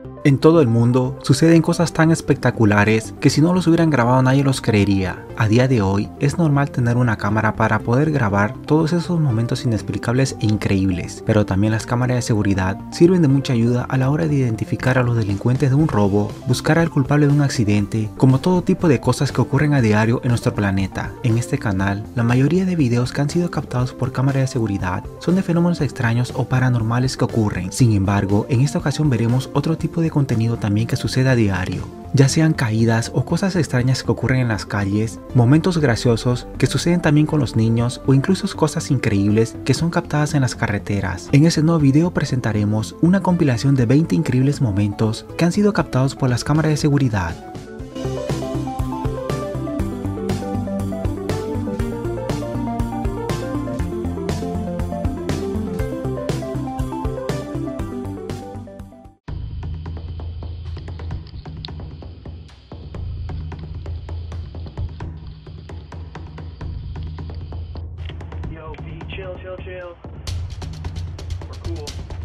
En todo el mundo suceden cosas tan espectaculares que si no los hubieran grabado nadie los creería. A día de hoy es normal tener una cámara para poder grabar todos esos momentos inexplicables e increíbles, pero también las cámaras de seguridad sirven de mucha ayuda a la hora de identificar a los delincuentes de un robo, buscar al culpable de un accidente, como todo tipo de cosas que ocurren a diario en nuestro planeta. En este canal, la mayoría de videos que han sido captados por cámaras de seguridad son de fenómenos extraños o paranormales que ocurren. Sin embargo, en esta ocasión veremos otro tipo de contenido también que sucede a diario, ya sean caídas o cosas extrañas que ocurren en las calles, momentos graciosos que suceden también con los niños o incluso cosas increíbles que son captadas en las carreteras. En este nuevo video presentaremos una compilación de 20 increíbles momentos que han sido captados por las cámaras de seguridad. Yo, B, chill. We're cool.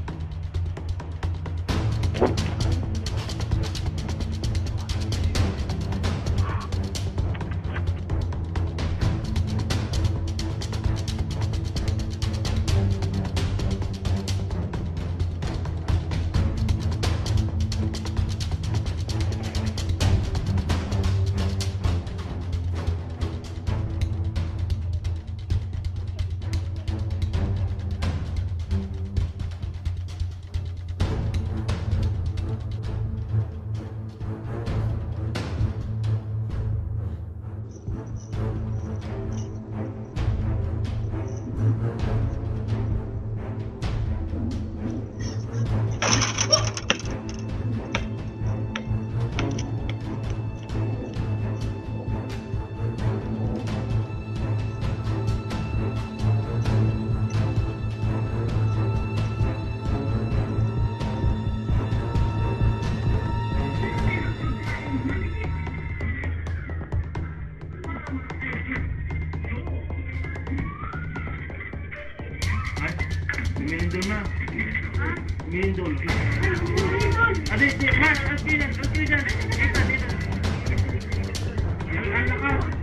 Minindol na. Minindol. Adi, man, aspiran. Dito. Ang lakas.